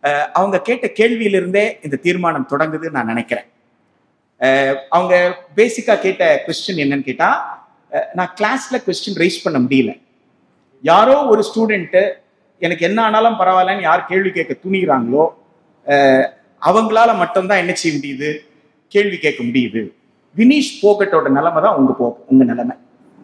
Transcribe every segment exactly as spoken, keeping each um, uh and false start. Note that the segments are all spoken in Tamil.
அவங்க கேட்ட கேள்வியிலிருந்தே இந்த தீர்மானம் தொடங்குது நான் நினைக்கிறேன். அவங்க பேசிக்கா கேட்ட கொஸ்டின் என்னன்னு கேட்டா, நான் கிளாஸ்ல கொஸ்டின் ரைஸ் பண்ண முடியல. யாரோ ஒரு ஸ்டூடெண்ட் எனக்கு என்ன ஆனாலும் பரவாயில்லன்னு யார் கேள்வி கேட்க துணிகிறாங்களோ அவங்களால மட்டும்தான் என்ன செய்ய முடியுது, கேள்வி கேட்க முடியுது. வினீஷ் போகட்டோட நிலைமை தான் உங்க போ உங்க நிலைமை.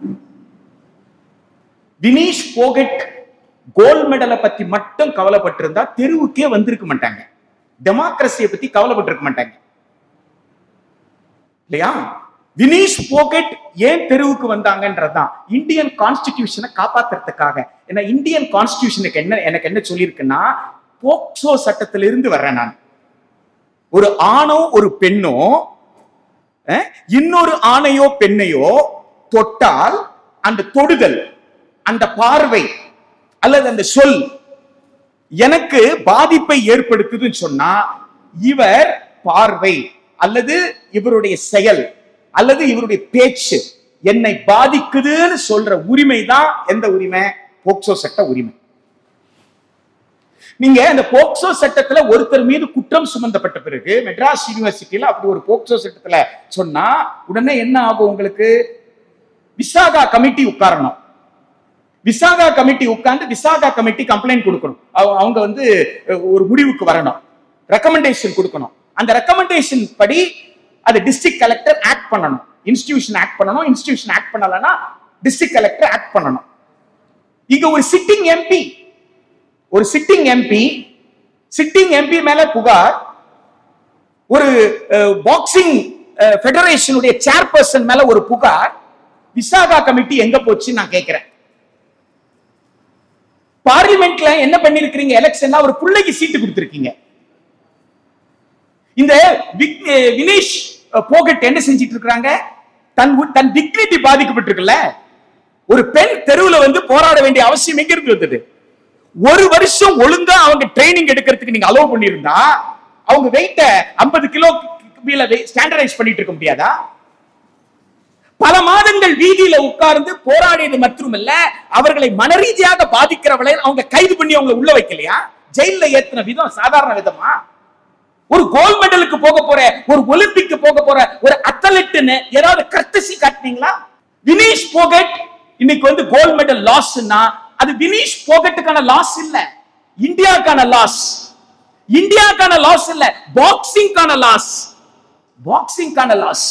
வினீஷ் போகட் கோல்ட் மெடலை பத்தி மட்டும் கவலைப்பட்டிருந்தா தெருவுக்கே வந்திருக்க மாட்டாங்க, டெமோக்ரஸியை பத்தி கவலைப்பட்டிருக்க மாட்டாங்க இல்லையா? வினீஷ் போகட் ஏன் தெருவுக்கு வந்தாங்கன்றதுதான் இந்தியன் கான்ஸ்டிடியூஷனை காப்பாத்துறதுக்காக. ஏன்னா இந்தியன் கான்ஸ்டிடியூஷனுக்கு என்ன எனக்கு என்ன சொல்லியிருக்குன்னா, போக்சோ சட்டத்திலிருந்து வர்றேன் நான். ஒரு ஆணோ ஒரு பெண்ணோ இன்னொரு ஆணையோ பெண்ணையோ தொட்டால் அந்த தொடுதல், அந்த பார்வை அல்லது அந்த சொல் எனக்கு பாதிப்பை ஏற்படுத்துதுன்னு சொன்னா, இவர் பார்வை அல்லது இவருடைய செயல் அல்லது இவருடைய பேச்சு என்னை பாதிக்குதுன்னு சொல்ற உரிமை தான் எந்த உரிமை? போக்சோ சட்ட உரிமை. நீங்க அந்த போக்சோ சட்டத்துல ஒருத்தர் மீது குற்றம் சுமந்தப்பட்ட பிறகு மெட்ராஸ் யூனிவர்சிட்டியில அப்படி ஒரு போக்சோ சட்டத்துல சொன்னா உடனே என்ன ஆகும்? உங்களுக்கு விசாகா கமிட்டி உட்காரணும். விசாகா கமிட்டி உட்கார்ந்து விசாகா கமிட்டி கம்ப்ளைண்ட் கொடுக்கணும். அவங்க வந்து ஒரு முடிவுக்கு வரணும், ரெக்கமெண்டேஷன் கொடுக்கணும். அந்த ரெக்கமெண்டேஷன் படி அது டிஸ்ட்ரிக்ட் கலெக்டர் ஆக்ட் பண்ணணும், இன்ஸ்டிடியூஷன் ஆக்ட் பண்ணணும். இன்ஸ்டிடியூஷன் ஆக்ட் பண்ணலன்னா டிஸ்ட்ரிக்ட் கலெக்டர் ஆக்ட் பண்ணணும். இங்க ஒரு சிட்டிங் எம்பி ஒரு சிட்டிங் எம்பி சிட்டிங் எம்பி மேல புகார், ஒரு பாக்ஸிங் ஃபெடரேஷனுடைய சேர்பர்சன் மேல ஒரு புகார். விசாகா கமிட்டி எங்க போச்சு நான் கேட்கிறேன். பார்லிமெண்ட்ல என்ன பண்ணிருக்கீங்க? எலெக்ஷன்ல ஒரு பிள்ளைக்கு சீட்டு கொடுத்திருக்கீங்க. இந்த வினீஷ் போகட் என்ன செஞ்சிட்டு இருக்காங்க? தன் தன் டிக்னிட்டி பாதிக்கப்பட்டிருக்குல்ல. ஒரு பெண் தெருவுல வந்து போராட வேண்டிய அவசியம் எங்க இருந்து வந்தது? ஒரு வருஷம் ஒழுங்கா அவங்க ட்ரைனிங் எடுக்கிறதுக்கு நீங்க அலோவ் பண்ணிருந்தா அவங்க வெயிட்ட ஐம்பது கிலோ ஸ்டாண்டர்டைஸ் பண்ணிட்டு இருக்க முடியாதா? பல மாதங்கள் வீதியில உட்கார்ந்து போராடியது மட்டுமல்ல, அவர்களை மனரீதியாக பாதிக்கிறவளை அவங்க கைது பண்ணி அவங்க உள்ள வைக்கலையா? ஜெயில ஏத்தின விதம் சாதாரண விதமா? ஒரு கோல்ட் மெடலுக்கு போக போற, ஒரு ஒலிம்பிக்கு போக போற ஒரு அத்லெட்னு ஏதாவது கர்த்தசி காட்டினீங்களா? வினீஷ் போகட் இன்னைக்கு வந்து கோல்ட் மெடல் லாஸ்னா அது வினீஷ் போகட்டுக்கான லாஸ் இல்ல, இந்தியாக்கான லாஸ். இந்தியாக்கான லாஸ் இல்ல, பாக்ஸிங்கான லாஸ். பாக்ஸிங்கான லாஸ்.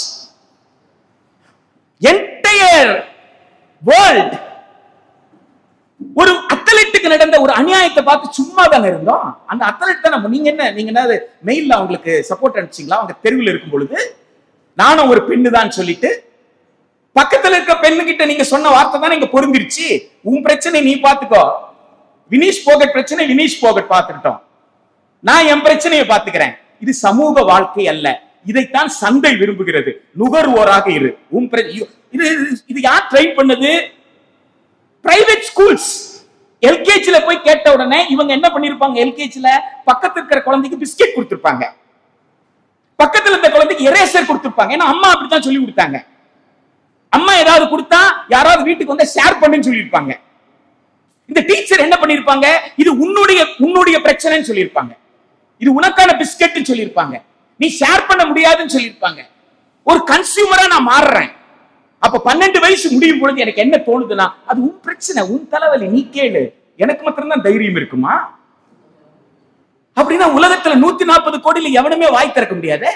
என்டையர் வேர்ல்ட் ஒரு அத்லெட்டுக்கு நடந்த ஒரு அநியாயத்தை பார்த்து சும்மா தானே இருந்தோம். அந்த அத்லெட் தான் நம்ம. நீங்க என்ன நீங்க என்ன மெயில்ல அவங்களுக்கு சப்போர்ட் அனுப்பிச்சீங்களா? அவங்க தெருவில் இருக்கும் பொழுது நானும் ஒரு பெண்ணு தான் சொல்லிட்டு பக்கத்துல இருக்க பெண்ணு கிட்ட நீங்க சொன்ன வார்த்தை தான் நீங்க பொருந்திருச்சு. உன் பிரச்சனை நீ பாத்துக்கோ, வினீஷ் போகட் பிரச்சனை வினீஷ் போகட் பார்த்துக்கிட்டோம், நான் என் பிரச்சனையை பார்த்துக்கிறேன். இது சமூக வாழ்க்கை அல்ல. இதைத்தான் சந்தை விரும்புகிறது. நுகர்வோராக இரு. உன் இது இது யார் ட்ரெயின் பண்ணது? Private schools. எல்கேஜில போய் கேட்ட உடனே இவங்க என்ன பண்ணிருப்பாங்க? எல்கேஜில பக்கத்துல இருக்கிற குழந்தைக்கு பிஸ்கெட் கொடுத்திருப்பாங்க, பக்கத்துல இருந்த குழந்தைக்கு எரேசர் கொடுத்திருப்பாங்க. ஏன்னா அம்மா அப்படித்தான் சொல்லி கொடுத்தாங்க. அம்மா ஏதாவது கொடுத்தா யாராவது வீட்டுக்கு வந்து ஷேர் பண்ணுன்னு சொல்லியிருப்பாங்க. இந்த டீச்சர் என்ன பண்ணிருப்பாங்க? இது உன்னுடைய உன்னுடைய பிரச்சனைன்னு சொல்லியிருப்பாங்க, இது உனக்கான பிஸ்கெட்னு சொல்லியிருப்பாங்க, நீ ஷேர் பண்ண முடியாதுன்னு சொல்லியிருப்பாங்க. ஒரு கன்சியூமரா நான் மாறுறேன். அப்ப பன்னெண்டு வயசு முடியும் பொழுது எனக்கு என்ன தோணுதுன்னா, அது உன் பிரச்சனை, உன் தலைவலி, நீ கேளு, எனக்கு மாத்திரம்தான் தைரியம் இருக்குமா? அப்படின்னா உலகத்துல நூத்தி நாற்பது கோடியில எவனுமே வாய் திறக்க முடியாது.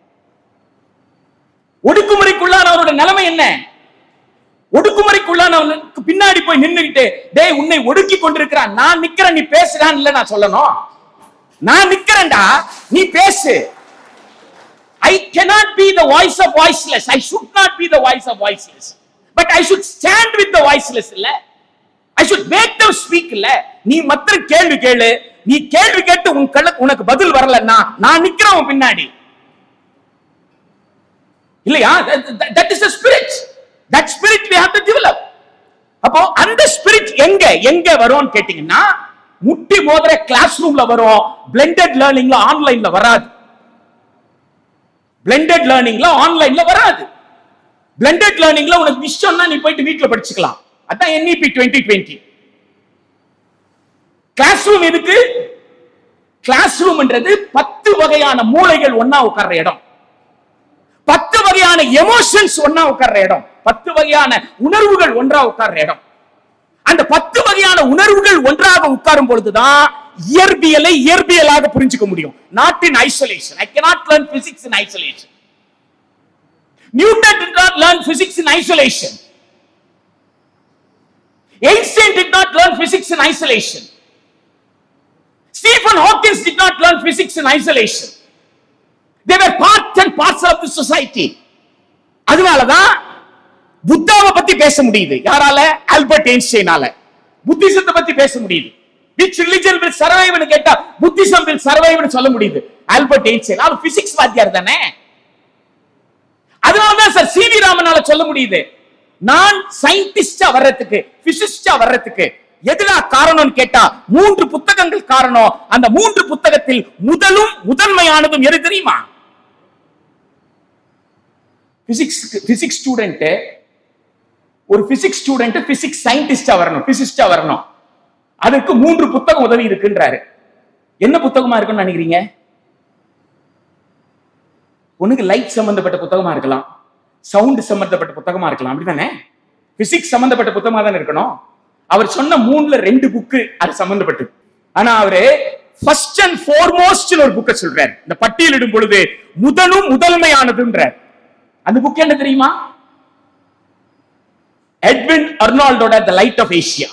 ஒடுக்குமுறைக்குள்ளானவரோட நிலைமை என்ன? ஒடுக்குமுறைக்குள்ளானவனுக்கு பின்னாடி போய் நின்னுகிட்டு, டேய் உன்னை ஒடுக்கி கொண்டிருக்கிறான், நான் நிக்கிறேன் நீ பேசுறான் இல்ல நான் சொல்லணும். நான் நிக்கிறேன்டா, நீ பேசு. I cannot be the voice of voiceless. I should not be the voice of voiceless. But I should stand with the voiceless இல்ல. I should make them speak இல்ல. நீ மற்ற கேள்வி கேளு, நீ கேள்வி கேட்டு உன் கண்ணுக்கு உனக்கு பதில் வரலன்னா நான் நிக்கிறேன் உன் பின்னாடி இல்லையா? That is the spirit. That spirit we have to develop. அப்போ அந்த ஸ்பிரிட் எங்க எங்க வரும்னு கேட்டீங்கன்னா, முட்டி மோதிர கிளாஸ் ரூம்ல வரும், பிளெண்டட் லேர்னிங்ல ஆன்லைன்ல வராது. பிளெண்டட் லேர்னிங்ல ஆன்லைன்ல வராது. பிளெண்டட் லேர்னிங்ல உனக்கு இஷ்டம்னா நீ போயிட்டு வீட்ல படிச்சுக்கலாம். அதான் என்இபி இருபது இருபது. கிளாஸ் ரூம் எதுக்கு? கிளாஸ் ரூம்ன்றது பத்து வகையான மூளைகள் ஒன்னா உட்கார்ற இடம், பத்து வகையான எமோஷன்ஸ் ஒன்னா உட்கார்ற இடம், பத்து வகையான உணர்வுகள் ஒன்றா உட்கார்ற இடம். அந்த பத்து வகையான உணர்வுகள் ஒன்றாக உட்காரும் பொழுதுதான் இயற்பியலை இயற்பியலாக புரிஞ்சுக்க முடியும். Not in isolation. I cannot learn physics in isolation. Newton did not learn physics in isolation. Einstein did not learn physics in isolation. Stephen Hawking did not learn physics in isolation. They were part and parcel of the society. அதனாலதான் புத்தாவை பத்தி பேச முடியுது. யாரால? ஆல்பர்ட் ஐன்ஸ்டைனால. புத்திசத்தை பத்தி பேச முடியுது. Which religion will survive னு கேட்டா Buddhism will survive னு சொல்ல முடியுது. ஆல்பர்ட் ஐன்ஸ்டைன் அவர் பிசிக்ஸ் வாத்தியார் தானே. அதனாலதான் சார் சி வி ராமனால சொல்ல முடியுது. நான் சயின்டிஸ்டா வர்றதுக்கு, பிசிசிஸ்டா வர்றதுக்கு எதுனா காரணம்னு கேட்டா மூன்று புத்தகங்கள் காரணம். அந்த மூன்று புத்தகத்தில் முதலும் முதன்மையானதும் எது தெரியுமா? பிசிக்ஸ் பிசிக்ஸ் ஸ்டூடெண்ட், ஒரு பிசிக்ஸ் ஸ்டூடெண்ட் பிசிக்ஸ் சயின்டிஸ்டா வரணும், பிசிசிஸ்டா வரணும். அதுக்கு மூன்று புத்தகம் உதவி இருக்குன்றாரு. என்ன புத்தகமா இருக்குன்னு நினைக்கிறீங்க? ஒண்ணுக்கு லைட் சம்பந்தப்பட்ட புத்தகமா இருக்கலாம், சவுண்ட் சம்பந்தப்பட்ட புத்தகமா இருக்கலாம், அப்படிதானே? பிசிக்ஸ் சம்பந்தப்பட்ட புத்தகமா தானே இருக்கணும். அவர் சொன்ன மூணுல ரெண்டு புக்கு அது சம்பந்தப்பட்டது. ஆனா அவரு ஃபர்ஸ்ட் அண்ட் ஃபார்மோஸ்ட் ஒரு புக்கை சொல்றாரு. இந்த பட்டியலிடும் பொழுது முதலும் முதன்மையானதுன்றார். அந்த புக் என்ன தெரியுமா? எட்வின் அர்னால்டோட the light of Asia.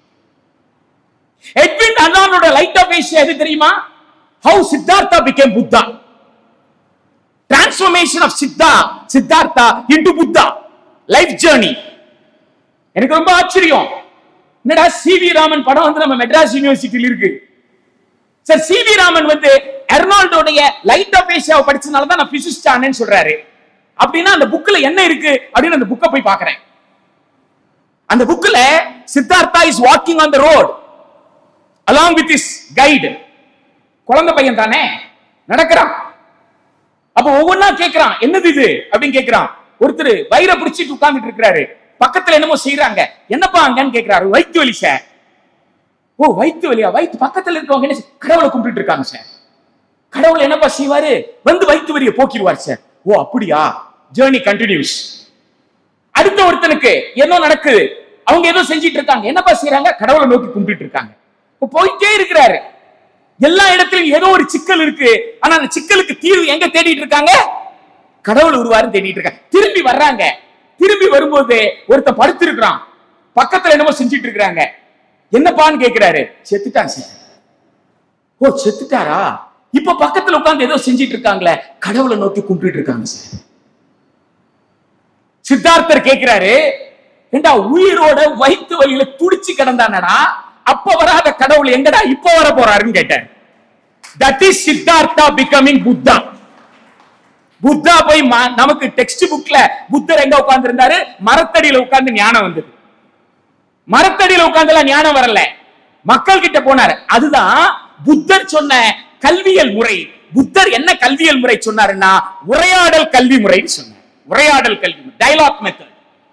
Edwin அர்னால்டோட லைட் ஆஃப் ஏசியா எது தெரியுமா? How Siddhartha became Buddha. Transformation of Siddha Siddhartha into Buddha, life journey. எனக்கு ரொம்ப ஆச்சரியம். என்னடா சி வி ராமன் படம் வந்து நம்ம மெட்ராஸ் யூனிவர்சிட்டியில் இருக்கு. சார் சி வி ராமன் வந்து அர்னால்டோடைய லைட் ஆஃப் ஏசியாவை படிச்சனால தான் நான் பிசிசிஸ்ட் ஆனேன்னு சொல்றாரு. அப்படின்னா அந்த புக்ல என்ன இருக்கு அப்படின்னு அந்த புக்கை போய் பார்க்கிறேன். அந்த புக்ல Siddhartha is walking on the road along with his guide. குழந்தை பையன் தானே, நடக்கிறான். அப்ப ஒவ்வொன்னா கேக்குறான், என்னது இது அப்படின்னு கேக்குறான். ஒருத்தர் வயிறை பிடிச்சிட்டு உட்கார்ந்துட்டு இருக்கிறாரு. பக்கத்துல என்னமோ செய்யறாங்க. என்னப்பா அங்கன்னு கேக்குறாரு. வயிற்று வலி சார். ஓ வயிற்று வலியா? வயிற்று பக்கத்துல இருக்கவங்க என்ன கடவுளை கும்பிட்டு இருக்காங்க சார். கடவுள் என்னப்பா செய்வாரு? வந்து வயிற்று வலியை போக்கிடுவார் சார். ஓ அப்படியா? Journey continues. அடுத்த ஒருத்தனுக்கு என்ன நடக்குது? அவங்க ஏதோ செஞ்சிட்டு இருக்காங்க. என்னப்பா செய்யறாங்க? கடவுளை நோக்கி கும்பிட்டு இருக்காங்க. போயிட்டே இருக்கிறாரு. எல்லா இடத்திலும் ஏதோ ஒரு சிக்கல் இருக்கு. ஆனா அந்த சிக்கலுக்கு தீர்வு எங்க தேடிட்டு இருக்காங்க? கடவுள் உருவாரு தேடிட்டு இருக்காங்க. திரும்பி வர்றாங்க. திரும்பி வரும்போது ஒருத்த படுத்திருக்கிறான். பக்கத்துல என்னமோ செஞ்சிட்டு இருக்காங்க. என்னப்பான்னு கேட்கிறாரு. செத்துட்டான் சார். ஓ செத்துட்டாரா? இப்ப பக்கத்துல உட்கார்ந்து ஏதோ செஞ்சிட்டு இருக்காங்களே, கடவுளை நோக்கி கும்பிட்டு இருக்காங்க சார். சித்தார்த்தர் கேட்கிறாரு, ஏண்டா உயிரோட வயிற்று வலியில துடிச்சு கிடந்தானடா, அப்ப வராத கடவுள் எங்கடா இப்ப வர போறாருன்னு கேட்டார். That is Siddhartha becoming Buddha. Buddha போய் நமக்கு டெக்ஸ்ட் புக்ல புத்தர் எங்க உட்கார்ந்து இருந்தாரு? மரத்தடியில உட்கார்ந்து ஞானம் வந்தது. மரத்தடியில உட்கார்ந்து ஞானம் வரல, மக்கள் கிட்ட போனாரு. அதுதான் புத்தர் சொன்ன கல்வியல் முறை. புத்தர் என்ன கல்வியல் முறை சொன்னாருன்னா உரையாடல் கல்வி முறைன்னு சொன்னார். உரையாடல் கல்வி, டயலாக் மெத்தட்.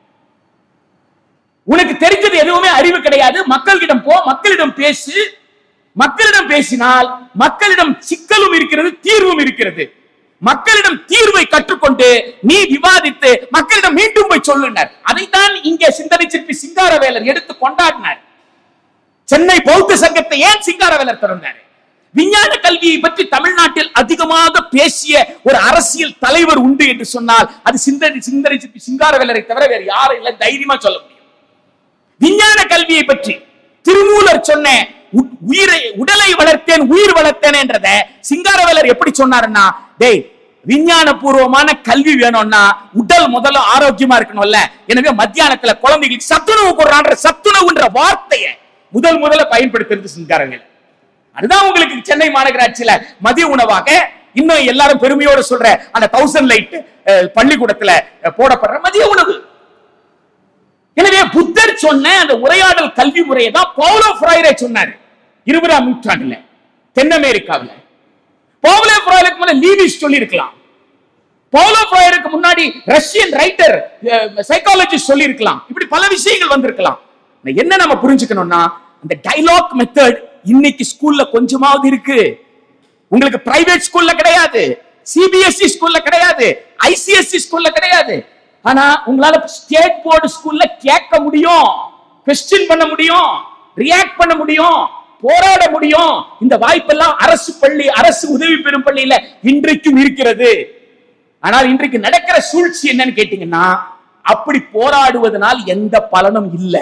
உனக்கு தெரிஞ்சது எதுவுமே அறிவு கிடையாது. மக்களிடம் போ, மக்களிடம் பேசு. மக்களிடம் பேசினால் மக்களிடம் சிக்கலும் இருக்கிறது, தீர்வும் இருக்கிறது. மக்களிடம் தீர்வை கற்றுக்கொண்டு நீ விவாதித்து மக்களிடம் மீண்டும் போய் சொல்லுனார். அதைத்தான் இங்கே சிந்தனை சிற்பி சிங்காரவேலர் எடுத்து கொண்டாடினார். சென்னை பௌத்த சங்கத்தை ஏன் சிங்காரவேலர் திறந்தார்? விஞ்ஞான கல்வியை பற்றி தமிழ்நாட்டில் அதிகமாக பேசிய ஒரு அரசியல் தலைவர் உண்டு என்று சொன்னால் அது சிந்தனை சிந்தனை சிற்பி சிங்காரவேலரை தவிர வேறு யாரும் இல்லை, தைரியமா சொல்ல முடியும். விஞ்ஞான கல்வியை பற்றி திருமூலர் சொன்ன உயிரை உடலை வளர்த்தேன் உயிர் வளர்த்தேன் என்றத சிங்காரவேலர் எப்படி சொன்னாருன்னா, டேய் விஞ்ஞான பூர்வமான கல்வி வேணும்னா உடல் முதல்ல ஆரோக்கியமா இருக்கணும்ல. எனவே மத்தியானத்துல குழந்தைகளுக்கு சத்துணவு கொடுறான்ற சத்துணவுன்ற வார்த்தையை முதல் முதல்ல பயன்படுத்துறது சிங்காரவேலர். அதுதான் உங்களுக்கு சென்னை மாநகராட்சியில மதிய உணவாக இன்னும் எல்லாரும் பெருமையோட சொல்ற அந்த தௌசண்ட் லைட் பள்ளிக்கூடத்துல போடப்படுற மதிய உணவு. எனவே புத்தர் சொன்ன அந்த உரையாடல் கல்வி முறையை தான் பவுலோ ஃப்ரைரே சொன்னார் இருபதாம் நூற்றாண்டுல தென் அமெரிக்காவில். பவுலோ ஃப்ரைருக்கு முன்னாடி லீவிஸ் சொல்லி இருக்கலாம். பவுலோ ஃப்ரைருக்கு முன்னாடி ரஷ்யன் ரைட்டர் சைக்காலஜிஸ்ட் சொல்லி இருக்கலாம். இப்படி பல விஷயங்கள் வந்திருக்கலாம். என்ன நம்ம புரிஞ்சுக்கணும்னா அந்த டயலாக் மெத்தட் இன்னைக்கு ஸ்கூல்ல கொஞ்சமாவது இருக்கு. உங்களுக்கு பிரைவேட் ஸ்கூல்ல கிடையாது, சிபிஎஸ்இ ஸ்கூல்ல கிடையாது, ஐசிஎஸ்இ ஸ்கூல்ல கிடையாது. ஆனா உங்களால ஸ்டேட் போர்டு ஸ்கூல்ல கேட்க முடியும், கொஸ்டின் பண்ண முடியும், ரியாக்ட் பண்ண முடியும், போராட முடியும். இந்த வாய்ப்பெல்லாம் அரசு பள்ளி, அரசு உதவி பெறும் பள்ளியில இன்றைக்கும் இருக்கிறது. ஆனால் இன்றைக்கு நடக்கிற சூழ்ச்சி என்னன்னு கேட்டீங்கன்னா, அப்படி போராடுவதனால் எந்த பலனும் இல்லை.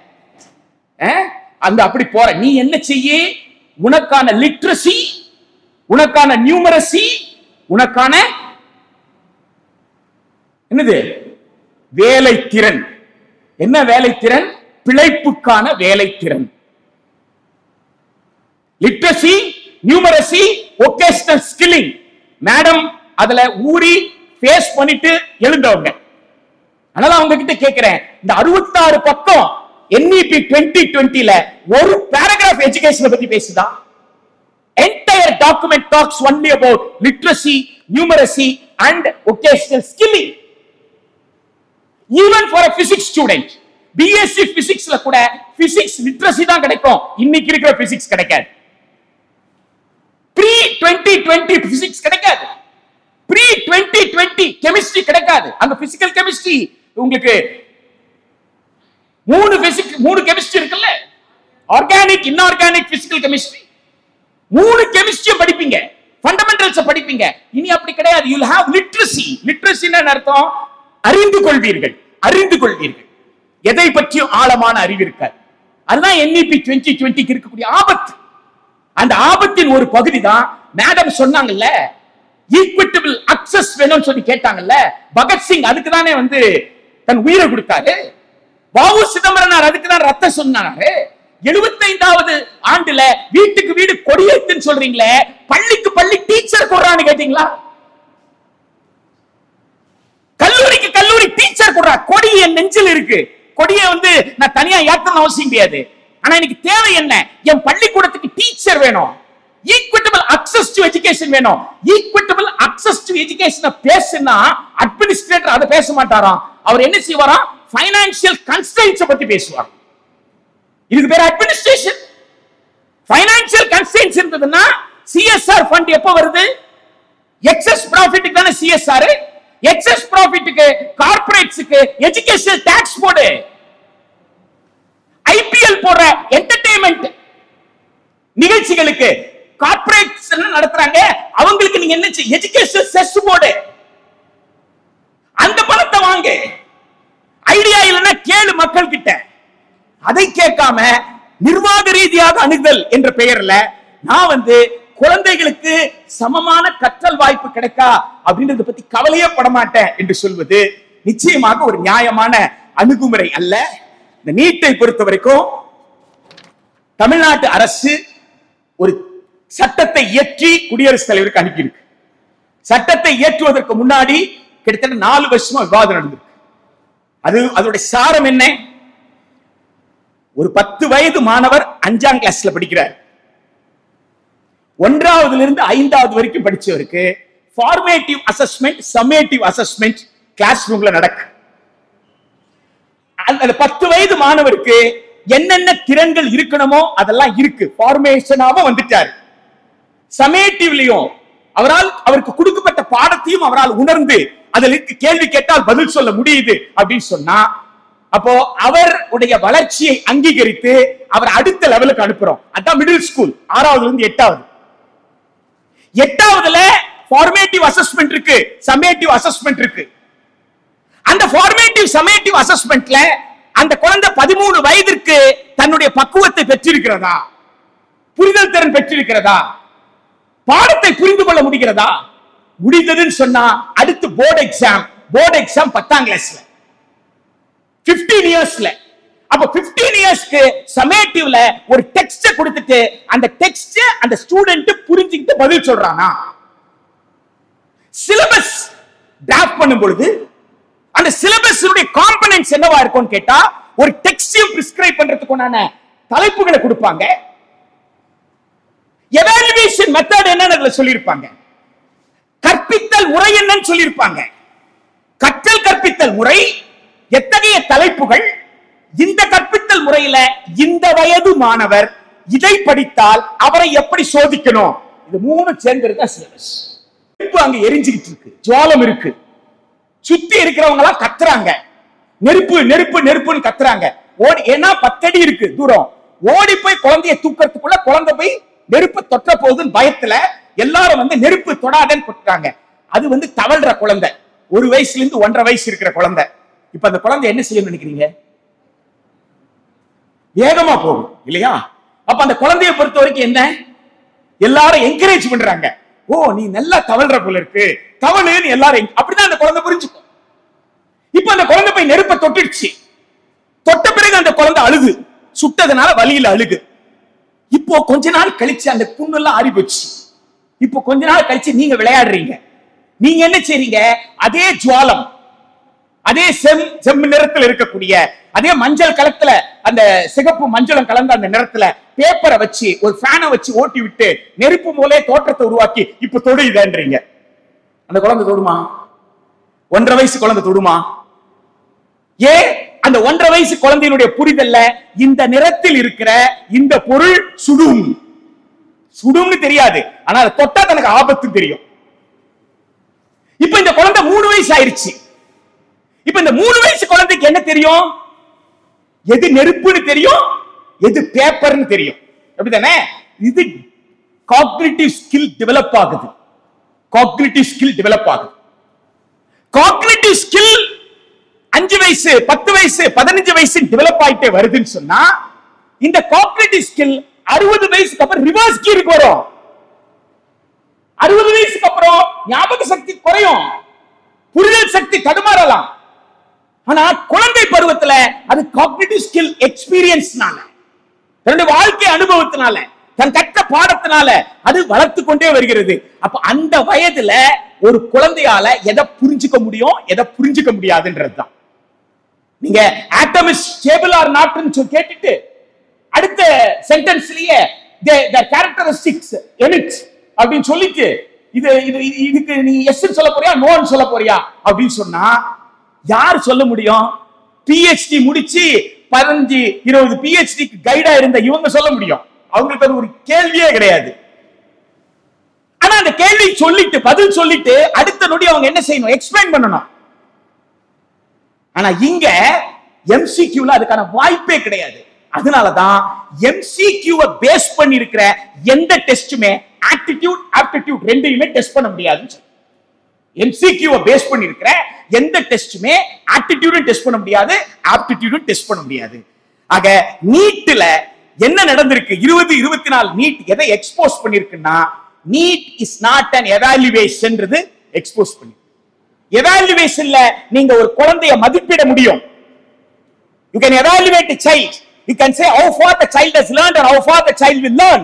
அந்த அப்படி போற நீ என்ன செய்ய, உனக்கான லிட்ரசி, உனக்கான நியூமரசி, உனக்கான என்னது வேலை திறன். என்ன வேலை திறன்? பிழைப்புக்கான வேலை திறன். Literacy, numeracy, vocational skilling. Madam அதுல ஊறி ஃபேஸ் பண்ணிட்டு எழுந்தவங்க. அதனால அவங்க கிட்ட கேட்கிறேன், இந்த அறுபத்தாறு பக்கம் என்இபி இருபது இருபதுல ஒரு பேராகிராஃப் எஜுகேஷன் பத்தி பேசுதா? entire document talks only about literacy, numeracy and vocational skilling. Even for a physics student, B S c physics ல கூட physics literacy தான் கிடைக்கும், இன்னைக்கு இருக்கிற physics கிடைக்காது. pre twenty twenty physics கிடைக்காது, pre twenty twenty chemistry கிடைக்காது. அந்த physical chemistry உங்களுக்கு மூணு physics மூணு chemistry இருக்குல்ல, organic, inorganic, physical chemistry. மூணு கெமிஸ்ட்ரி படிப்பீங்க, ஃபண்டமெண்டல்ஸ் படிப்பீங்க. இனி அப்படி கிடையாது. you will have literacy. literacy ன்னு அர்த்தம் அறிந்து கொள்வீர்கள், அறிந்து கொள்வீர்கள். எதை பற்றியும் ஆழமான அறிவு இருக்காது. அதுதான் என்இபி இருபது இருபதுக்கு இருக்கக்கூடிய ஆபத்து. அந்த ஆபத்தின் ஒரு பகுதி தான் மேடம் சொன்னாங்கல்ல, ஈக்விட்டபிள் அக்சஸ் வேணும்னு சொல்லி கேட்டாங்கல்ல. பகத்சிங் அதுக்கு தானே வந்து தன் உயிரை கொடுத்தாரு. வாவு சிதம்பரனார் அதுக்கு தான் ரத்தம் சொன்னாரு. எழுபத்தைந்தாவது ஆண்டுல வீட்டுக்கு வீடு கொடியேத்துன்னு சொல்றீங்களே, பள்ளிக்கு பள்ளி டீச்சர் கொடுறான்னு கேட்டீங்களா? கல்லூரிக்கு கல்லூரி டீச்சர் கொடுறா. கொடி என் நெஞ்சில் இருக்கு. கொடியை வந்து நான் தனியா ஏத்தணும் அவசியம் கிடையாது. ஆனா எனக்கு தேவை என்ன? என் பள்ளிக்கூடத்துக்கு டீச்சர் வேணும், ஈக்விட்டபிள் அக்சஸ் டு எஜுகேஷன் வேணும். ஈக்விட்டபிள் அக்சஸ் டு எஜுகேஷன் பேசுனா அட்மினிஸ்ட்ரேட்டர் அதை பேச மாட்டாராம். அவர் என்ன செய்வாராம்? ஃபைனான்சியல் கன்ஸ்ட்ரெயின்ட்ஸ் பத்தி பேசுவார். இதுக்கு பேர் அட்மினிஸ்ட்ரேஷன். ஃபைனான்சியல் கன்ஸ்ட்ரெயின்ட்ஸ் இருந்ததுன்னா சிஎஸ்ஆர் ஃபண்ட் எப்ப வருது? எக்ஸஸ் ப்ராஃபிட்டுக்கு தானே சிஎஸ்ஆர். எக்ஸஸ் ப்ராஃபிட்டுக்கு கார்ப்பரேட்ஸ்க்கு எஜுகேஷனல் டாக்ஸ் போடு. ஐபிஎல் போற என்டர்டெயின்மென்ட் நிகழ்ச்சிகளுக்கு கார்ப்பரேட்ஸ் என்ன நடத்துறாங்க, அவங்களுக்கு நீங்க என்ன செய்ய? எஜுகேஷனல் செஸ் போடு. அந்த பணத்தை வாங்க. ஐடியா இல்லைன்னா கேளு மக்கள் கிட்ட. அதை கேட்காம நிர்வாக ரீதியாக அணுகுதல் என்ற பெயர்ல நான் வந்து குழந்தைகளுக்கு சமமான கற்றல் வாய்ப்பு கிடைக்கா அப்படின்றத பத்தி கவலையே பட மாட்டேன் என்று சொல்வது நிச்சயமாக ஒரு நியாயமான அணுகுமுறை அல்ல. இந்த நீட்டை பொறுத்த வரைக்கும் தமிழ்நாட்டு அரசு ஒரு சட்டத்தை இயற்றி குடியரசுத் தலைவருக்கு அனுப்பியிருக்கு. சட்டத்தை இயற்றுவதற்கு முன்னாடி கிட்டத்தட்ட நாலு வருஷமா விவாதம் நடந்திருக்கு. அது அதோட சாரம் என்ன? ஒரு பத்து வயது மாணவர் அஞ்சாம் கிளாஸ்ல படிக்கிறார். ஒன்றாவதுல இருந்து ஐந்தாவது வரைக்கும் படிச்சவருக்கு formative assessment, summative assessment class ரூம்ல நடக்கு. அந்த பத்து வயது மாணவருக்கு என்னென்ன திறன்கள் இருக்கணுமோ அதெல்லாம் இருக்கு, ஃபார்மேஷனாக வந்துட்டார். சம்மேட்டிவ்லயும் அவரால் அவருக்கு கொடுக்கப்பட்ட பாடத்தையும் அவரால் உணர்ந்து அதில் கேள்வி கேட்டால் பதில் சொல்ல முடியுது அப்படின்னு சொன்னா, அப்போ அவருடைய வளர்ச்சியை அங்கீகரித்து அவர் அடுத்த லெவலுக்கு அனுப்புறோம். அதான் மிடில் ஸ்கூல், ஆறாவதுல இருந்து எட்டாவது. எட்டாவதுல ஃபார்மேட்டிவ் அசஸ்மெண்ட் இருக்கு, சம்மேட்டிவ் அசஸ்மெண்ட் இருக்கு. அந்த ஃபார்மேட்டிவ் சம்மேட்டிவ் அசஸ்மெண்ட்ல அந்த குழந்தை பதிமூணு வயதிற்கு தன்னுடைய பக்குவத்தை பெற்றிருக்கிறதா, புரிதல் திறன் பெற்றிருக்கிறதா, பாடத்தை புரிந்து கொள்ள முடிகிறதா? முடிந்ததுன்னு சொன்னா அடுத்து போர்டு எக்ஸாம். போர்டு எக்ஸாம் பத்தாம் கிளாஸ்ல பதினைந்து இயர்ஸ்ல. அப்ப பதினைந்து இயர்ஸ்க்கு சம்மேட்டிவ்ல ஒரு டெக்ஸ்ட் கொடுத்துட்டு அந்த டெக்ஸ்ட் அந்த ஸ்டூடெண்ட் புரிஞ்சுக்கிட்டு பதில் சொல்றானா? சிலபஸ் டிராஃப்ட் பண்ணும் பொழுது அந்த சிலபஸ் காம்பனன்ட்ஸ் என்னவா இருக்கும்னு கேட்டா, ஒரு டெக்ஸ்டையும் பிரிஸ்கிரைப் பண்றதுக்குண்டான தலைப்புகளை கொடுப்பாங்க. எவாலுவேஷன் மெத்தட் என்னன்னு சொல்லியிருப்பாங்க. கற்பித்தல் முறை என்னன்னு சொல்லியிருப்பாங்க. கற்றல் கற்பித்தல் முறை, எத்தகைய தலைப்புகள், இந்த கற்பித்தல் முறையில இந்த வயது மாணவர் இதை படித்தால் அவரை எப்படி சோதிக்கணும், இது மூணு சேர்ந்திருக்க சிலபஸ். நெருப்பு அங்க எரிஞ்சுக்கிட்டு இருக்கு, ஜுவாலம் இருக்கு, சுத்தி இருக்கிறவங்க எல்லாம் கத்துறாங்க, நெருப்பு நெருப்பு நெருப்புன்னு கத்துறாங்க. ஓடி, ஏன்னா பத்தடி இருக்கு தூரம், ஓடி போய் குழந்தைய தூக்கிறதுக்குள்ள குழந்தை போய் நெருப்பு தொட்ட போகுதுன்னு பயத்துல எல்லாரும் வந்து நெருப்பு தொடாதன்னு கொட்டாங்க. அது வந்து தவழ்ற குழந்தை, ஒரு வயசுல இருந்து ஒன்றரை வயசு இருக்கிற குழந்தை. இப்ப அந்த குழந்தை என்ன செய்யணும்னு நினைக்கிறீங்க? வேகமா போகும் இல்லையா? அப்ப அந்த குழந்தைய பொறுத்த வரைக்கும் என்ன, எல்லாரும் என்கரேஜ் பண்றாங்க. ஓ நீ நல்லா தவழ்ற போல இருக்கு, தவழுன்னு எல்லாரும், அப்படிதான் அந்த குழந்தை புரிஞ்சுக்கும். இப்ப அந்த குழந்தை போய் நெருப்பை தொட்டுடுச்சு, தொட்ட பிறகு அந்த குழந்தை அழுது, சுட்டதுனால வலியில அழுகு. இப்போ கொஞ்ச நாள் கழிச்சு அந்த புண்ணு எல்லாம் ஆறி போச்சு. இப்போ கொஞ்ச நாள் கழிச்சு நீங்க விளையாடுறீங்க, நீங்க என்ன செய்றீங்க, அதே ஜுவாலம், அதே செம் செம் நிறத்தில் இருக்கக்கூடிய அதே மஞ்சள் கலத்துல, அந்த சிகப்பு மஞ்சளும் கலந்த அந்த நிறத்துல பேப்பரை வச்சு ஒரு ஃபேனை வச்சு ஓட்டி விட்டு நெருப்பு போலே தோற்றத்தை உருவாக்கி இப்ப தொடுதேன்றீங்க. அந்த குழந்தை தொடுமா? ஒன்றரை வயசு குழந்தை தொடுமா? ஏ அந்த ஒன்றரை வயசு குழந்தையினுடைய புரிதல்ல இந்த நிறத்தில் இருக்கிற இந்த பொருள் சுடும், சுடும்னு தெரியாது, ஆனா அதை தொட்டா தனக்கு ஆபத்து தெரியும். இப்ப இந்த குழந்தை மூணு வயசு ஆயிருச்சு. இப்ப இந்த மூணு வயசு குழந்தைக்கு என்ன தெரியும்? எது நெருப்புன்னு தெரியும், எது பேப்பர்னு தெரியும். அப்படிதானே? இது காக்னிட்டிவ் ஸ்கில் டெவலப் ஆகுது, காக்னிட்டிவ் ஸ்கில் டெவலப் ஆகுது. காக்னிட்டிவ் ஸ்கில் அஞ்சு வயசு, பத்து வயசு, பதினஞ்சு வயசு டெவலப் ஆயிட்டே வருதுன்னு சொன்னா, இந்த காக்னிட்டிவ் ஸ்கில் அறுபது வயசுக்கு அப்புறம் ரிவர்ஸ் கீருக்கு வரும். அறுபது வயசுக்கு அப்புறம் ஞாபக சக்தி குறையும், புரிதல் சக்தி தடுமாறலாம். ஆனா குழந்தை பருவத்துல அது காக்னிட்டிவ் ஸ்கில் எக்ஸ்பீரியன்ஸ்னால, தன்னுடைய வாழ்க்கை அனுபவத்தினால, தன் கற்ற பாடத்தினால அது வளர்த்து கொண்டே வருகிறது. அப்ப அந்த வயதுல ஒரு குழந்தையால எதை புரிஞ்சுக்க முடியும், எதை புரிஞ்சுக்க முடியாதுன்றதுதான். நீங்க ஆட்டம் இஸ் ஸ்டேபிள் ஆர் நாட்னு கேட்டுட்டு அடுத்த சென்டென்ஸ்லயே the characteristics emits அப்படின்னு சொல்லிட்டு இது இதுக்கு நீ எஸ் சொல்ல போறியா நோன்னு சொல்ல போறியா அப்படின்னு சொன்னா யார் சொல்ல முடியும்? பிஹெச்டி முடிச்சு பதினஞ்சு இருபது பிஹெச்டிக்கு கைடா இருந்த இவங்க சொல்ல முடியும். அவங்களுக்கு அது ஒரு கேள்வியே கிடையாது. ஆனா அந்த கேள்வி சொல்லிட்டு பதில் சொல்லிட்டு அடுத்த நொடி அவங்க என்ன செய்யணும்? எக்ஸ்பிளைன் பண்ணணும். ஆனா இங்க எம்சிக்யூல அதுக்கான வாய்ப்பே கிடையாது. அதனாலதான் எம்சிக்யூவை பேஸ் பண்ணி இருக்கிற எந்த டெஸ்டுமே ஆப்டிடியூட் ஆப்டிடியூட் ரெண்டையுமே டெஸ்ட் பண்ண முடியாது. எம்சிக்யூவை பேஸ் பண்ணி இருக்கிற எந்த டெஸ்டுமே ஆப்டிடியூடும் டெஸ்ட் பண்ண முடியாது, ஆப்டிடியூடும் டெஸ்ட் பண்ண முடியாது. ஆக நீட்ல என்ன நடந்திருக்கு? இருபது இருபத்தி நாலு நீட் எதை எக்ஸ்போஸ் பண்ணிருக்குன்னா, NEET is not an evaluation expose பண்ணி. எவாலுவேஷன்ல நீங்க ஒரு குழந்தைய மதிப்பிட முடியும். You can evaluate a child. You can say how far the child has learned or how far the child will learn.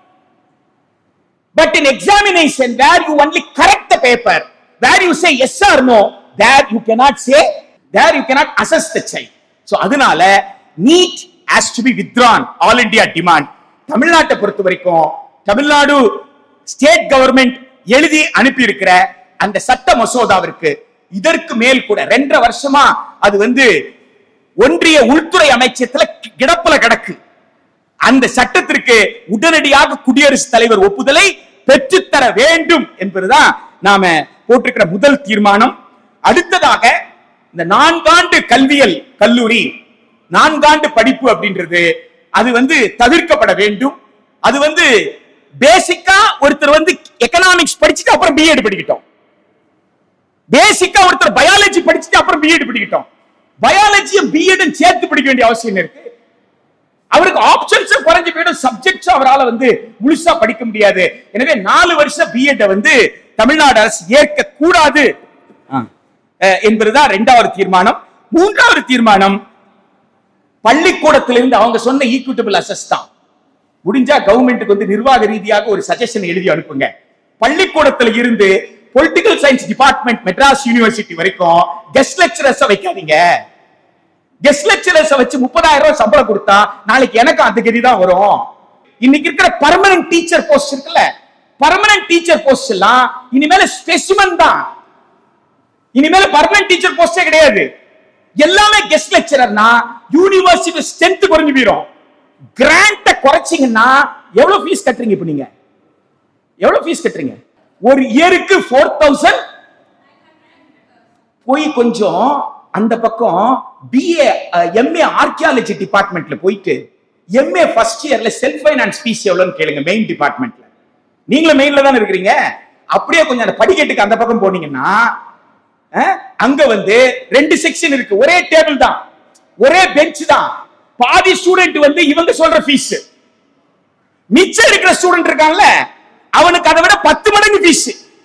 But in examination where you only correct the paper, where you say yes or no, there you cannot say, there you cannot assess the child. So அதனால NEET has to be withdrawn. All India demand. தமிழ்நாட்டை பொறுத்த வரைக்கும் தமிழ்நாடு ஸ்டேட் கவர்மெண்ட் எழுதி அனுப்பி இருக்கிற அந்த சட்ட மசோதாவிற்கு இதற்கு மேல் கூட ரெண்டரை வருஷமா அது வந்து ஒன்றிய உள்துறை அமைச்சகத்துல கிடப்பல கிடக்கு. அந்த சட்டத்திற்கு உடனடியாக குடியரசுத் தலைவர் ஒப்புதலை பெற்றுத்தர வேண்டும் என்பதுதான் நாம போட்டிருக்கிற முதல் தீர்மானம். அடுத்ததாக இந்த நான்காண்டு கல்வியல் கல்லூரி, நான்காண்டு படிப்பு அப்படின்றது அது வந்து தவிர்க்கப்பட வேண்டும். அது வந்து பேசிக்கா ஒருத்தர் வந்து எக்கனாமிக்ஸ் படிச்சுட்டு அப்புறம் பிஎட் படிக்கட்டும், பேசிக்கா ஒருத்தர் பயாலஜி படிச்சுட்டு அப்புறம் பிஎட் படிக்கட்டும். பயாலஜியும் பிஎடும் சேர்த்து படிக்க வேண்டிய அவசியம் இருக்கு. அவருக்கு ஆப்ஷன்ஸ் குறைஞ்சு போயிடும், சப்ஜெக்ட்ஸ் அவரால் வந்து முழுசா படிக்க முடியாது. எனவே நாலு வருஷம் பிஎட் வந்து தமிழ்நாடு அரசு ஏற்க கூடாது என்பதுதான் இரண்டாவது தீர்மானம். மூன்றாவது தீர்மானம், பள்ளிக்கூடத்திலிருந்து அவங்க சொன்ன ஈக்விட்டபிள் அசஸ் தான். முடிஞ்சா கவர்மெண்ட்டுக்கு வந்து நிர்வாக ரீதியாக ஒரு சஜஷன் எழுதி அனுப்புங்க. பள்ளிக்கூடத்தில் இருந்து political science department Madras university வரைக்கும் கெஸ்ட் லெக்சரர்ஸ் வைக்காதீங்க. கெஸ்ட் லெக்சரர்ஸ் வச்சு முப்பதாயிரம் ரூபாய் சம்பளம் கொடுத்தா நாளைக்கு எனக்கு அந்த கதி தான் வரும். இன்னைக்கு இருக்கிற பர்மனன்ட் டீச்சர் போஸ்ட் இருக்குல்ல, பர்மனன்ட் டீச்சர் போஸ்ட் எல்லாம் இனிமேல ஸ்பெசிமன் தான். இனிமேல பர்மனன்ட் டீச்சர் போஸ்டே கிடையாது, எல்லாமே கெஸ்ட் லெக்சரர்னா யூனிவர்சிட்டி ஸ்ட்ரென்த் குறைஞ்சு போயிடும். கிராண்ட குறைச்சிங்கன்னா எவ்வளவு ஃபீஸ் கட்டுறீங்க? இப்ப நீங்க எவ்வளவு ஃபீஸ் கட்டுறீங்க? ஒரு இயருக்கு ஃபோர் தௌசண்ட். போய் கொஞ்சம் அந்த பக்கம் பிஏ எம்ஏ ஆர்கியாலஜி டிபார்ட்மெண்ட்ல போயிட்டு எம்ஏ ஃபர்ஸ்ட் இயர்ல செல்ஃப் ஃபைனான்ஸ் ஃபீஸ் எவ்வளவுன்னு கேளுங்க. மெயின் டிபார்ட்மெண்ட்ல நீங்களும் மெயின்ல தான் இருக்கிறீங்க. அப்படியே கொஞ்சம் அந்த படிக்கட்டுக்கு அந்த பக்கம் போனீங்கன்னா அங்க வந்து ரெண்டு செக்ஷன் இருக்கு. ஒரே டேபிள் தான், ஒரே பெஞ்ச் தான். பாதி ஸ்டூடெண்ட் வந்து இவங்க சொல்ற ஃபீஸ், மிச்சம் இருக்கிற ஸ்டூடெண்ட் இருக்கான்ல அவனுக்கு அதை விட பத்து மடங்கு ஃபீஸ்.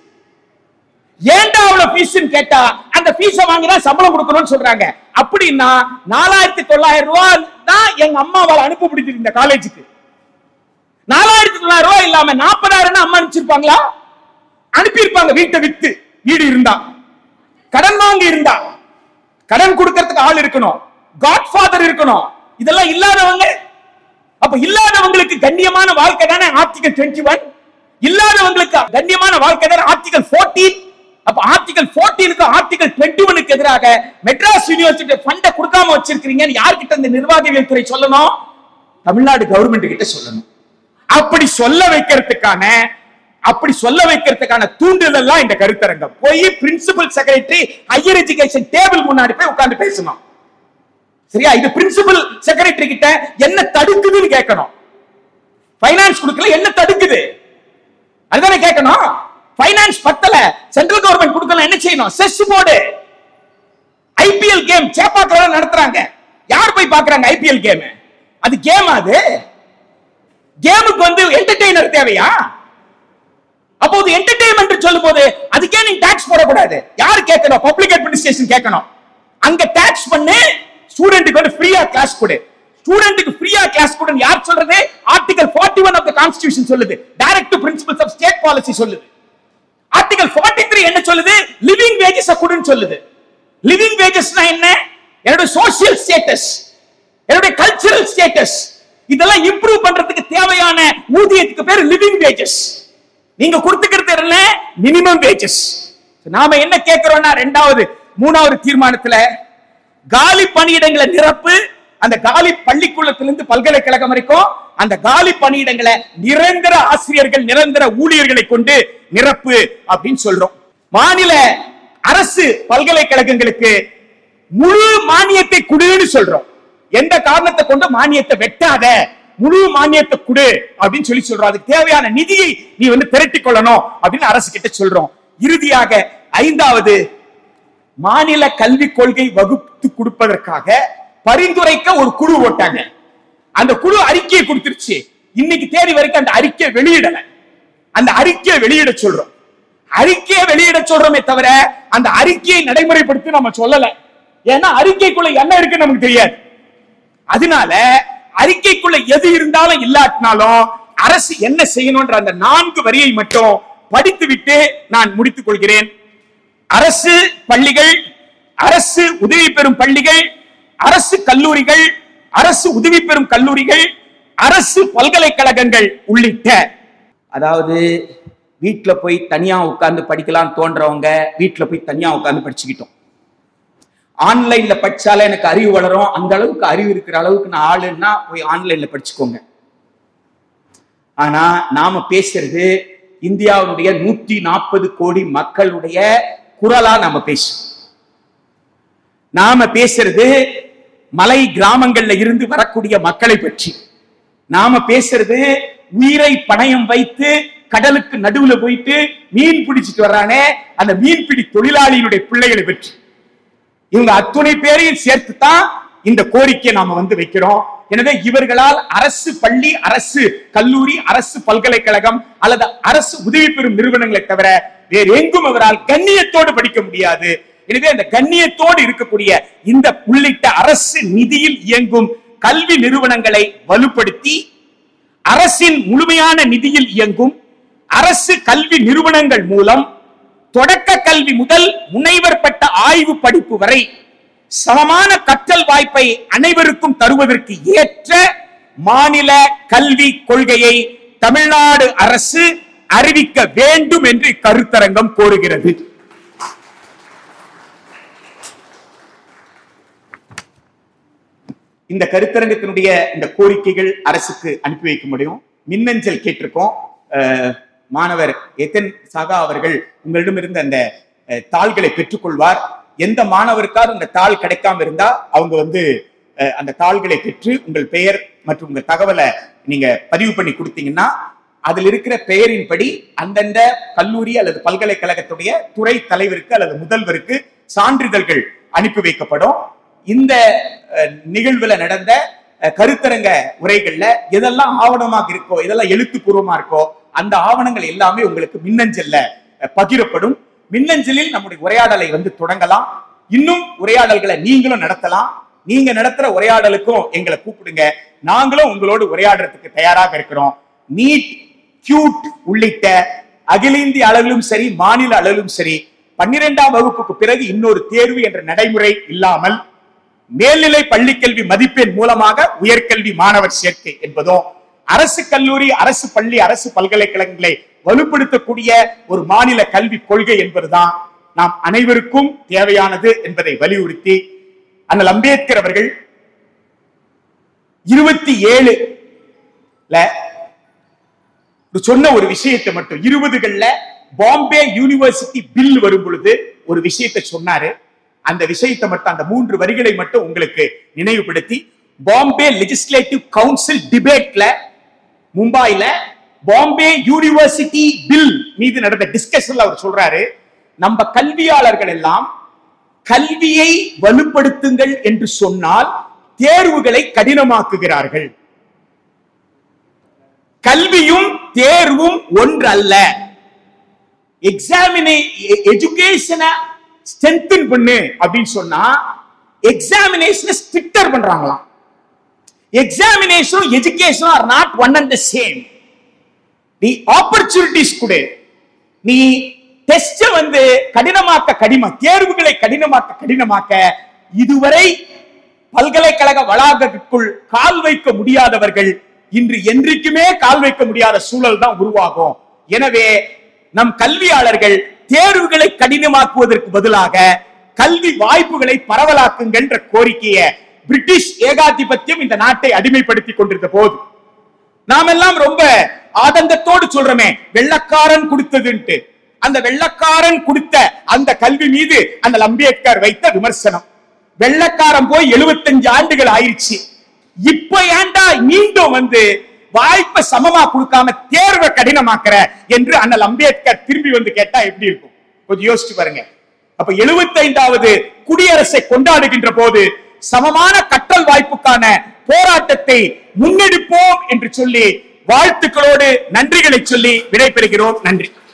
ஏன்டா அவ்வளவு ஃபீஸ் கேட்டா அந்த ஃபீஸ வாங்கினா சம்பளம் கொடுக்கணும்னு சொல்றாங்க. அப்படின்னா நாலாயிரத்தி தொள்ளாயிரம் ரூபாய் தான் எங்க அம்மாவால் அனுப்ப முடிஞ்சது இந்த காலேஜுக்கு. நாலாயிரத்தி தொள்ளாயிரம் ரூபாய் இல்லாம நாற்பதாயிரம் அம்மா அனுப்பிச்சிருப்பாங்களா? அனுப்பியிருப்பாங்க. வீட்டை வித்து, வீடு இருந்தா, கடன் வாங்கி இருந்தா, கடன் கொடுக்கறதுக்கு ஆள் இருக்கணும், காட்ஃபாதர் இருக்கணும். இதெல்லாம் இல்லாதவங்க, அப்ப இல்லாதவங்களுக்கு கண்ணியமான வாழ்க்கை தானே ஆர்டிகல் இருபத்தி ஒன்று. இல்லாதவங்களுக்கு கண்ணியமான வாழ்க்கை தானே ஆர்டிகல் பதினான்கு. அப்ப ஆர்டிகல் பதினான்கு ஆர்டிகல் இருபத்தி ஒன்று எதிராக மெட்ராஸ் யூனிவர்சிட்டி ஃபண்ட கொடுக்காம வச்சிருக்கீங்கன்னு யார்கிட்ட இந்த நிர்வாகவியல் துறை சொல்லணும்? தமிழ்நாடு கவர்மெண்ட் கிட்ட சொல்லணும். அப்படி சொல்ல வைக்கிறதுக்கான அப்படி சொல்ல வைக்கிறதுக்கான தூண்டுதல் எல்லாம் இந்த கருத்தரங்கம். போய் principal secretary higher education table முன்னாடி போய் உட்கார்ந்து பேசணும். சரியா? இது பிரின்சிபல் செக்ரட்டரி கிட்ட என்ன தடுக்குதுன்னு கேட்கணும். பைனான்ஸ் கொடுக்கல, என்ன தடுக்குது அதுதானே கேட்கணும். பைனான்ஸ் பத்தல, சென்ட்ரல் கவர்மெண்ட் கொடுக்கல, என்ன செய்யணும்? Chess board. ஐபிஎல் கேம் சேப்பாக்கல நடத்துறாங்க. யார் போய் பாக்குறாங்க ஐபிஎல் கேம்? அது கேம். அது கேமுக்கு வந்து என்டர்டெய்னர் தேவையா? அப்போது என்டர்டெயின்மென்ட் சொல்லும் போது அதுக்கே நீ டாக்ஸ் போடக்கூடாது. யார் கேட்கணும்? பப்ளிக் அட்மினிஸ்ட்ரேஷன் கேட்கணும். அங்க டாக்ஸ் பண்ணு, ஸ்டூடெண்ட்டுக்கு வந்து ஃப்ரீயா கிளாஸ் கொடு. ஸ்டூடெண்ட்டுக்கு ஃப்ரீயா கிளாஸ் கொடுன்னு யார் சொல்றது? ஆர்டிகல் நாற்பத்தி ஒன்று ஆஃப் தி கான்ஸ்டிடியூஷன் சொல்லுது. Directive principles of state policy சொல்லுது. ஆர்டிகல் நாற்பத்தி மூன்று என்ன சொல்லுது? லிவிங் வேஜஸ் கொடுன்னு சொல்லுது. லிவிங் வேஜஸ்னா என்ன? என்னோட சோஷியல் ஸ்டேட்டஸ், என்னோட கல்ச்சரல் ஸ்டேட்டஸ், இதெல்லாம் இம்ப்ரூவ் பண்றதுக்கு தேவையான ஊதியத்துக்கு பேர் லிவிங் வேஜஸ். நீங்க கொடுத்துக்கிறது என்ன? Minimum wages. நாம என்ன கேட்கிறோம்னா இரண்டாவது மூணாவது தீர்மானத்துல காலி பணியிடங்களை நிரப்பு. அந்த காலி பள்ளிக்கூடத்திலிருந்து பல்கலைக்கழகம் வரைக்கும் அந்த காலி பணியிடங்களை நிரந்தர ஆசிரியர்கள், நிரந்தர ஊழியர்களை கொண்டு நிரப்பு அப்படின்னு சொல்றோம். மாநில அரசு பல்கலைக்கழகங்களுக்கு முழு மானியத்தை கொடுன்னு சொல்றோம். எந்த காரணத்தை கொண்டு மானியத்தை வெட்டாத, முழு மானியத்தை கொடு அப்படின்னு சொல்லி சொல்றோம். அதுக்கு தேவையான நிதியை நீ வந்து திரட்டிக் கொள்ளணும் அப்படின்னு அரசு கிட்ட சொல்றோம். இறுதியாக ஐந்தாவது, மாநில கல்விக் கொள்கை வகுத்து கொடுப்பதற்காக பரிந்துரைக்க ஒரு குழு போட்டாங்க. அந்த குழு அறிக்கையை கொடுத்துருச்சு. இன்னைக்கு தேதி வரைக்கும் அந்த அறிக்கையை வெளியிடல. அந்த அறிக்கையை வெளியிட சொல்றோம். அறிக்கையை வெளியிட சொல்றோமே தவிர அந்த அறிக்கையை நடைமுறைப்படுத்தி நம்ம சொல்லல. ஏன்னா அறிக்கைக்குள்ள என்ன இருக்குன்னு நமக்கு தெரியாது. அதனால அறிக்கைக்குள்ள எது இருந்தாலும் இல்லாட்டினாலும் அரசு என்ன செய்யணும்ன்ற அந்த நான்கு வரியை மட்டும் படித்து விட்டு நான் முடித்துக் கொள்கிறேன். அரசு பள்ளிகள், அரசு உதவி பெறும் பள்ளிகள், அரசு கல்லூரிகள், அரசு உதவி பெறும் கல்லூரிகள், அரசு பல்கலைக்கழகங்கள் உள்ளிட்ட, அதாவது வீட்டுல போய் தனியா உட்கார்ந்து படிக்கலாம் தோன்றவங்க வீட்டுல போய் தனியா உட்கார்ந்து படிச்சுக்கிட்டோம். ஆன்லைன்ல படிச்சாலே எனக்கு அறிவு வளரும், அந்த அளவுக்கு அறிவு இருக்கிற அளவுக்கு நான் ஆளுன்னா போய் ஆன்லைன்ல படிச்சுக்கோங்க. ஆனா நாம பேசுறது இந்தியாவுடைய நூற்றி நாற்பது கோடி மக்களுடைய குரலா நாம பேசுறோம். நாம பேசுறது மலை கிராமங்கள்ல இருந்து வரக்கூடிய மக்களை பற்றி. நாம பேசுறது உயிரை பணயம் வைத்து கடலுக்கு நடுவுல போயிட்டு மீன் பிடிச்சிட்டு வர்றானே அந்த மீன்பிடி தொழிலாளியினுடைய பிள்ளைகளை பற்றி. இவங்க அத்துணை பேரையும் சேர்த்துதான் இந்த கோரிக்கையை நாம வந்து வைக்கிறோம். எனவே இவர்களால் அரசு பள்ளி, அரசு கல்லூரி, அரசு பல்கலைக்கழகம் அல்லது அரசு உதவி பெறும் நிறுவனங்களை தவிர வேறு எங்கும் அவரால் கண்ணியத்தோடு படிக்க முடியாது. எனவே அந்த கண்ணியத்தோடு இருக்கக்கூடிய இந்த உள்ளிட்ட அரசு நிதியில் இயங்கும் கல்வி நிறுவனங்களை வலுப்படுத்தி அரசின் முழுமையான நிதியில் இயங்கும் அரசு கல்வி நிறுவனங்கள் மூலம் தொடக்க கல்வி முதல் முனைவர் பட்ட ஆய்வு படிப்பு வரை சமமான கற்றல் வாய்ப்பை அனைவருக்கும் தருவதற்கு ஏற்ற மாநில கல்வி கொள்கையை தமிழ்நாடு அரசு அறிவிக்க வேண்டும் என்று கருத்தரங்கம் கோருகிறது. இந்த கருத்தரங்கத்தினுடைய இந்த கோரிக்கைகள் அரசுக்கு அனுப்பி வைக்க முடியும். மின்னஞ்சல் கேட்டிருக்கோம். மாணவர் எத்தன் சகா அவர்கள் உங்களிடமிருந்து அந்த தாள்களை பெற்றுக்கொள்வார். எந்த மாணவருக்காவது அந்த தாள் கிடைக்காம இருந்தா அவங்க வந்து அந்த தாள்களை பெற்று உங்கள் பெயர் மற்றும் உங்கள் தகவலை நீங்க பதிவு பண்ணி கொடுத்தீங்கன்னா அதில் இருக்கிற பெயரின்படி அந்தந்த கல்லூரி அல்லது பல்கலைக்கழகத்துடைய துறை தலைவருக்கு அல்லது முதல்வருக்கு சான்றிதழ்கள் அனுப்பி வைக்கப்படும். இந்த நிகழ்வுல நடந்த கருத்தரங்க உரைகள்ல எதெல்லாம் ஆவணமாக இருக்கோ, எதெல்லாம் எழுத்துப்பூர்வமா இருக்கோ, அந்த ஆவணங்கள் எல்லாமே உங்களுக்கு மின்னஞ்சல்ல பகிரப்படும். மின்னஞ்சலில் நம்முடைய உரையாடலை வந்து தொடங்கலாம். இன்னும் உரையாடல்களை நீங்களும் நடத்தலாம். நீங்க நடத்துற உரையாடலுக்கும் எங்களை கூப்பிடுங்க. நாங்களும் உங்களோடு உரையாடுறதுக்கு தயாராக இருக்கிறோம். நீட், கியூட் உள்ளிட்ட அகில இந்திய அளவிலும் சரி, மாநில அளவிலும் சரி, பன்னிரெண்டாம் வகுப்புக்கு பிறகு இன்னொரு தேர்வு என்ற நடைமுறை இல்லாமல் மேல்நிலை பள்ளிக்கல்வி மதிப்பெண் மூலமாக உயர்கல்வி மாணவர் சேர்க்கை என்பதும் அரசு கல்லூரி, அரசு பள்ளி, அரசு பல்கலைக்கழகங்களை வலுப்படுத்தக்கூடிய ஒரு மாநில கல்வி கொள்கை என்பதுதான் நாம் அனைவருக்கும் தேவையானது என்பதை வலியுறுத்தி அண்ணல் அம்பேத்கர் அவர்கள் இருபத்தி ஏழு சொன்ன ஒரு விஷயத்தை மட்டும், இருபதுகள்ல பாம்பே யூனிவர்சிட்டி பில் வரும் பொழுது ஒரு விஷயத்தை சொன்னாரு. அந்த விஷயத்தை மட்டும், அந்த மூன்று வரிகளை மட்டும் உங்களுக்கு நினைவுபடுத்தி, பாம்பே லெஜிஸ்லேட்டிவ் கவுன்சில் டிபேட்ல மும்பைல பாம்பே யூனிவர்சிட்டி பில் மீது நடந்த டிஸ்கஷன்ல அவர் சொல்றாரு, நம்ம கல்வியாளர்கள் எல்லாம் கல்வியை வலுப்படுத்துங்கள் என்று சொன்னால் தேர்வுகளை கடினமாக்குகிறார்கள். கல்வியும் தேர்வும் ஒன்று அல்ல. எக்ஸாமினே எஜுகேஷனை ஸ்ட்ரென்தன் பண்ணு அப்படின்னு சொன்னா எக்ஸாமினேஷனை ஸ்ட்ரிக்டர் பண்றாங்களாம். Examination education are not one and the same. நீ ஆப்பர்ச்சுனிட்டிஸ் கொடு, நீ டெஸ்ட் வந்து கடினமாக்க கடின தேர்வுகளை கடினமாக்க கடினமாக்க இதுவரை பல்கலைக்கழக வளாகத்திற்குள் கால் வைக்க முடியாதவர்கள் இன்று என்றைக்குமே கால் வைக்க முடியாத சூழல் தான் உருவாகும். எனவே நம் கல்வியாளர்கள் தேர்வுகளை கடினமாக்குவதற்கு பதிலாக கல்வி வாய்ப்புகளை பரவலாக்குங்கள் என்ற கோரிக்கையை பிரிட்டிஷ் ஏகாதிபத்தியம் இந்த நாட்டை அடிமைப்படுத்தி கொண்டிருந்த போது நாம் எல்லாம் ரொம்ப ஆதங்கத்தோடு சொல்றோமே, வெள்ளக்காரன் கொடுத்ததுன்ட்டு. அந்த வெள்ளக்காரன் கொடுத்த அந்த கல்வி மீது அந்த அம்பேத்கர் வைத்த விமர்சனம், வெள்ளக்காரன் போய் எழுபத்தஞ்சு ஆண்டுகள் ஆயிடுச்சு, இப்ப ஏண்டா மீண்டும் வந்து வாய்ப்பை சமமா கொடுக்காம தேர்வை கடினமாக்குற என்று அண்ணல் அம்பேத்கர் திரும்பி வந்து கேட்டா எப்படி இருக்கும்? கொஞ்சம் யோசிச்சு பாருங்க. அப்ப எழுபத்தி ஐந்தாவது குடியரசை கொண்டாடுகின்ற போது சமமான கற்றல் வாய்ப்புக்கான போராட்டத்தை முன்னெடுப்போம் என்று சொல்லி வாழ்த்துக்களோடு நன்றிகளை சொல்லி விடைபெறுகிறோம். நன்றி.